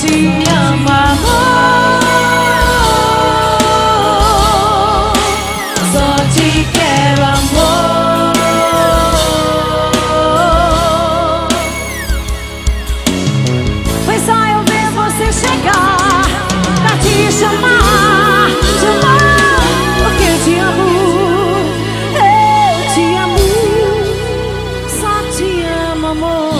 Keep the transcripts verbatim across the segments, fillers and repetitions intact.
te amo, amor. Só te quero, amor. Foi só eu ver você chegar pra te chamar, chamar, porque eu te amo. Eu te amo, só te amo, amor.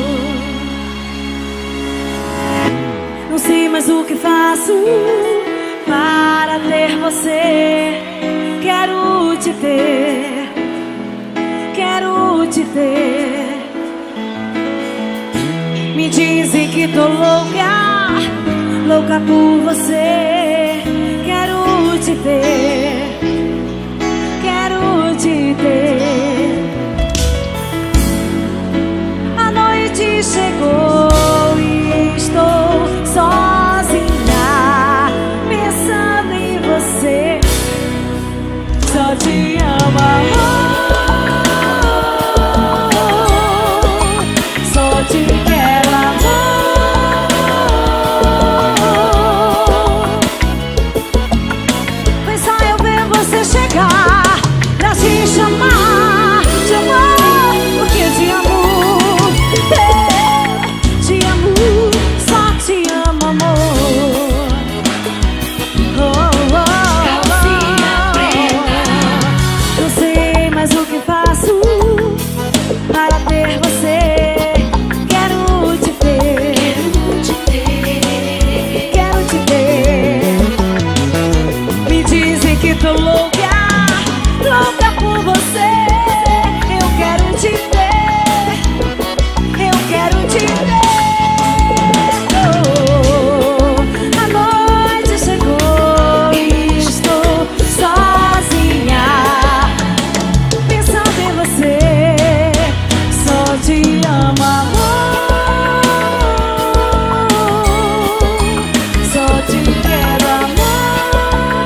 Não sei mais o que faço para ter você. Quero te ter, quero te ter. Me dizem que tô louca, louca por você. Quero te ter, quero te ter. A noite chegou e estou sozinha, pensando em você. Só te amo, amor. Só te quero, amor. Foi só eu ver você chegar pra te chamar, chamar, porque eu te amo. Eu te amo, só te amo, amor. Oh, oh, oh. Não sei mais o que faço para ter você. Quero te ter, quero te ter. Me dizem que tô louca, louca por você. Eu quero te ter, eu quero te ter. Oh, a noite chegou e estou sozinha, pensando em você. Só te amo, amor. Só te quero, amor.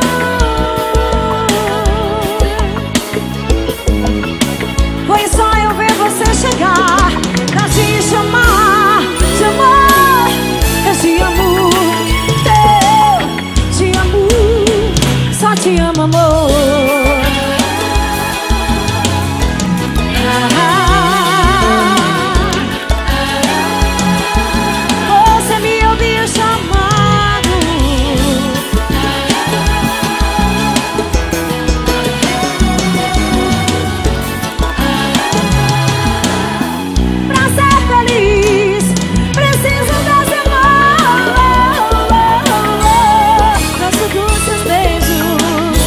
Foi só eu ver você chegar pra te chamar, chamar. Eu te amo, eu te amo, só te amo, amor. Você me ouviu chamando. Pra ser feliz, preciso das irmãs. Gosto dos seus beijos.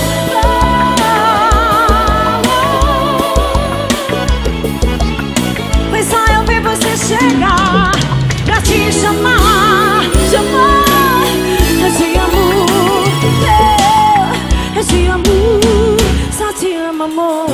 Foi só eu ver você chegar pra te chamar, chamar. Eu te amo, eu, eu te amo, só te amo, amor.